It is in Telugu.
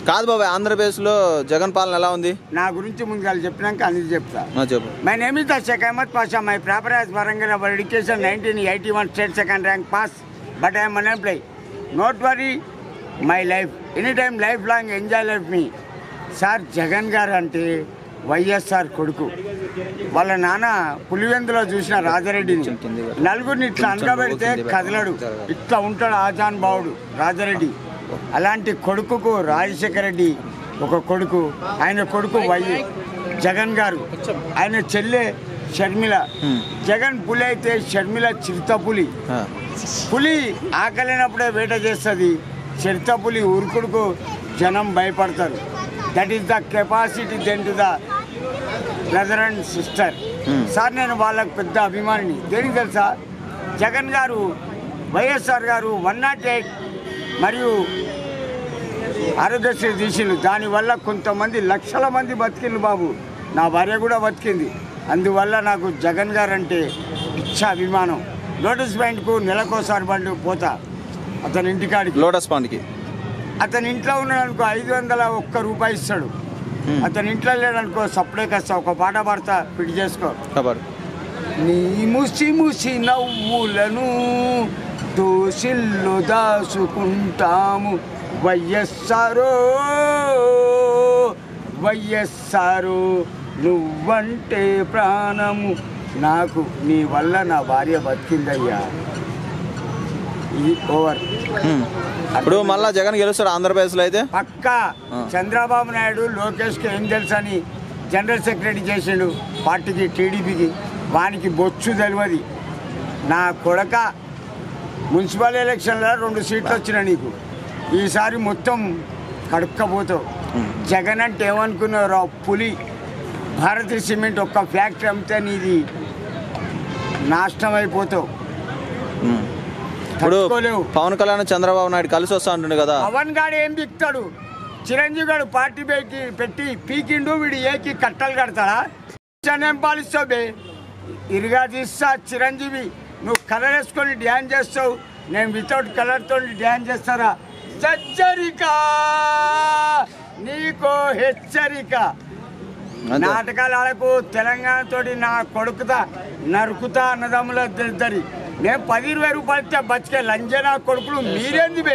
కాదు బాబాయ్, ఆంధ్రప్రదేశ్లో జగన్ పాలన ఎలా ఉంది? నా గురించి ముందుగా చెప్పినాక అన్ని చెప్తా. చెప్పు. My name is Sheikh Ahmed Pasha. My proper as Warangal. Our education 1981 state second rank pass. But I'm unemploy. Not worry my life. Any time life long enjoy life me. Sir Jagan garu అంటే వైఎస్ఆర్ కొడుకు. వాళ్ళ నాన్న పులివెందులో చూసిన రాజారెడ్డిని నలుగురిని ఇట్లా అనగబెడితే కదలడు, ఇట్లా ఉంటాడు ఆజాన్ బావుడు రాజారెడ్డి. అలాంటి కొడుకుకు రాజశేఖర రెడ్డి ఒక కొడుకు, ఆయన కొడుకు జగన్ గారు, ఆయన చెల్లె షర్మిల. జగన్ పులి అయితే షర్మిల చిరుతపులి. పులి ఆకలినప్పుడే వేట చేస్తుంది, చిరుతపులి ఉరుకుడుకు జనం భయపడతారు. That is the capacity then to the brother and sister. Sir నేను వాళ్ళకు పెద్ద అభిమానిని. దేనికి తెలుసా? జగన్ గారు వైఎస్ఆర్ గారు 108 మరియు ఆరోగ్యశ్రీ తీసిండు. దానివల్ల కొంతమంది లక్షల మంది బతికిండు బాబు. నా భార్య కూడా బతికింది. అందువల్ల నాకు జగన్ గారు అంటే ఇచ్చా అభిమానం. లోటస్ పాయింట్కు నెలకోసారి బండి పోతా అతని ఇంటికాడికి. లోటస్ పాయింట్కి అతని ఇంట్లో ఉన్నాడనుకో 501 రూపాయి ఇస్తాడు. అతని ఇంట్లో లేడనుకో సప్పుడే కస్తా ఒక పాట పాడతా, పిడి చేసుకో. నీ ముసి ముసి నవ్వులను దోషిల్లో దాచుకుంటాము వైఎస్ఆరో వైఎస్ఆరో, నువ్వంటే ప్రాణము నాకు, నీ వల్ల నా భార్య బతికిందయ్యా. ఇది ఓవర్. ఇప్పుడు మళ్ళా జగన్ గెలుస్తాడు ఆంధ్రప్రదేశ్లో అయితే పక్కా. చంద్రబాబు నాయుడు లోకేష్కి ఏం తెలుసు అని జనరల్ సెక్రటరీ చేసిండు పార్టీకి, టీడీపీకి. వానికి బొచ్చు తెలియదు. నా కొడక మున్సిపల్ ఎలక్షన్లో 2 సీట్లు వచ్చినాయి నీకు. ఈసారి మొత్తం కడుక్కపోతావు. జగన్ అంటే ఏమనుకున్నావు? పులి. భారతీయ సిమెంట్ ఒక్క ఫ్యాక్టరీ అమ్మితే నీది నాశనం అయిపోతావు. ఇప్పుడు పవన్ కళ్యాణ్ చంద్రబాబు నాయుడు కలిసి వస్తా అంటుండే కదా. పవన్ గాడు ఏం దిక్తాడు? చిరంజీవి గారు పార్టీ పెట్టి పీకిండు, వీడు ఏకి కట్టలు కడతాడా? ఏం పాలిస్తావు బే? ఇరుగా తీస్తా చిరంజీవి. నువ్వు కలర్ వేసుకొని డ్యాన్స్ చేస్తావు, నేను వితౌట్ కలర్తో డ్యాన్స్ చేస్తారా? హెచ్చరిక, నీకో హెచ్చరిక. నాటకాలు ఆడకు. తెలంగాణతో నా కొడుకుతా నరుకుతా అన్నదమ్ముల తెలుస్తుంది. మేము 10-20 రూపాయలు ఇస్తే బతికే లంజనా కొడుకులు మీరేంది?